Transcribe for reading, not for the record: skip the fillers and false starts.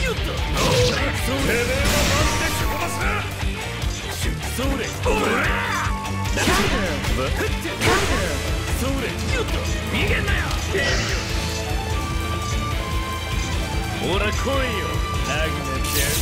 ほら来いよ、ラグナちゃん。